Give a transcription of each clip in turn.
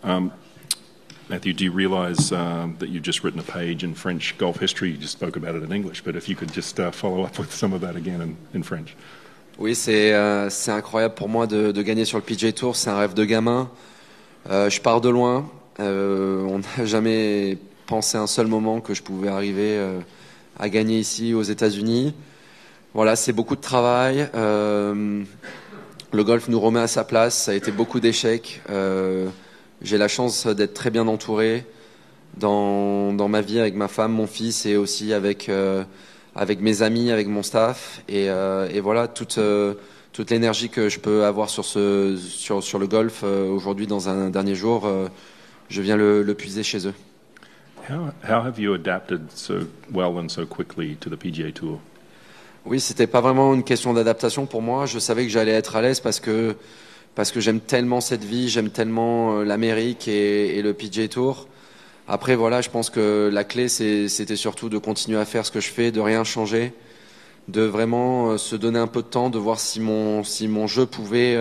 Matthew, do you realise that you've just written a page in French golf history? You just spoke about it in English, but if you could just follow up with some of that again in French. Oui, c'est incroyable pour moi de gagner sur le PGA Tour. C'est un rêve de gamin. Je pars de loin. On n'a jamais pensé un seul moment que je pouvais arriver à gagner ici aux États-Unis. Voilà, c'est beaucoup de travail. Le golf nous remet à sa place. Ça a été beaucoup d'échecs. J'ai la chance d'être très bien entouré dans ma vie avec ma femme, mon fils et aussi avec mes amis, avec mon staff. Et voilà, toute l'énergie que je peux avoir sur le golf aujourd'hui dans un dernier jour, je viens le puiser chez eux. How have you adapted so well and so quickly to the PGA Tour? Oui, c'était pas vraiment une question d'adaptation pour moi. Je savais que j'allais être à l'aise parce que j'aime tellement cette vie, j'aime tellement l'Amérique et le PGA Tour. Après, voilà, je pense que la clé, c'était surtout de continuer à faire ce que je fais, de rien changer, de vraiment se donner un peu de temps, de voir si mon jeu pouvait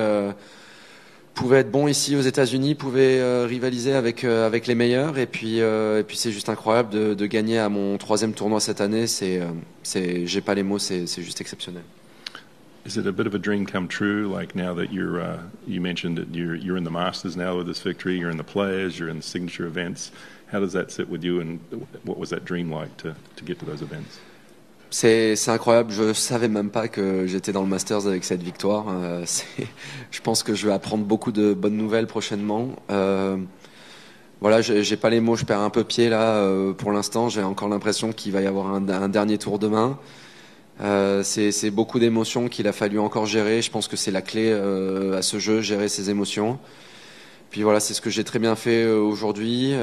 être bon ici aux États-Unis, pouvait rivaliser avec les meilleurs. Et puis c'est juste incroyable de gagner à mon 3e tournoi cette année. J'ai pas les mots, c'est juste exceptionnel. Is it a bit of a dream come true? Like now that you mentioned that you're in the Masters now with this victory, you're in the Players, you're in the signature events. How does that sit with you, and what was that dream like to get to those events? C'est incroyable. Je savais même pas que j'étais dans le Masters avec cette victoire. Je pense que je vais apprendre beaucoup de bonnes nouvelles prochainement. Voilà, j'ai pas les mots. Je perds un peu pied là pour l'instant. J'ai encore l'impression qu'il va y avoir un dernier tour demain. C'est beaucoup d'émotions qu'il a fallu encore gérer. Je pense que c'est la clé à ce jeu, gérer ses émotions. Puis voilà, c'est ce que j'ai très bien fait aujourd'hui.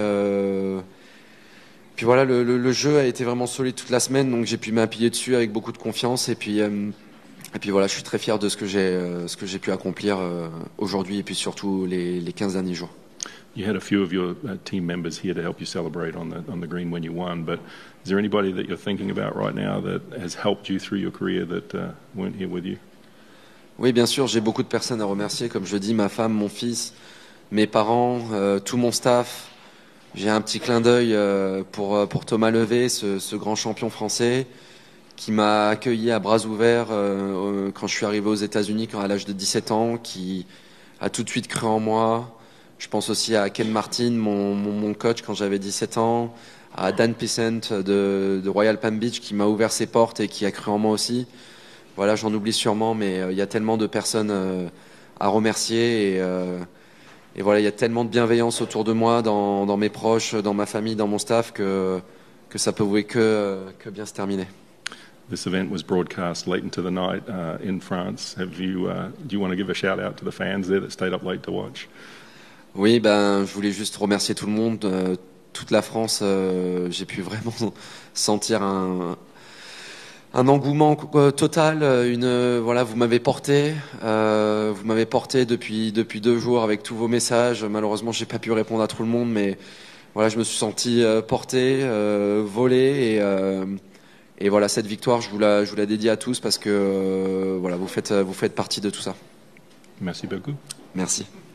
Puis voilà, le jeu a été vraiment solide toute la semaine, donc j'ai pu m'appuyer dessus avec beaucoup de confiance. Et puis voilà, je suis très fier de ce que j'ai pu accomplir aujourd'hui et puis surtout les 15 derniers jours. You had a few of your team members here to help you celebrate on the green when you won, but is there anybody that you're thinking about right now that has helped you through your career that weren't here with you? Oui, bien sûr, j'ai beaucoup de personnes à remercier, comme je dis, ma femme, mon fils, mes parents, tout mon staff. J'ai un petit clin d'œil pour Thomas Levé, ce grand champion français qui m'a accueilli à bras ouverts quand je suis arrivé aux États-Unis à l'âge de 17 ans, qui a tout de suite cru en moi. Je pense aussi à Ken Martin, mon coach quand j'avais 17 ans, à Dan Pissent de Royal Palm Beach qui m'a ouvert ses portes et qui a cru en moi aussi. Voilà, j'en oublie sûrement, mais il y a tellement de personnes à remercier et voilà, il y a tellement de bienveillance autour de moi, dans mes proches, dans ma famille, dans mon staff que ça pouvait que bien se terminer. This event was broadcast late into the night in France. Do you want to give a shout out to the fans there that stayed up late to watch? Oui, je voulais juste remercier tout le monde, toute la France. J'ai pu vraiment sentir un engouement total. Voilà, vous m'avez porté depuis 2 jours avec tous vos messages. Malheureusement, j'ai pas pu répondre à tout le monde, mais voilà, je me suis senti porté, volé et voilà, cette victoire, je vous la dédie à tous parce que voilà, vous faites partie de tout ça. Merci beaucoup. Merci.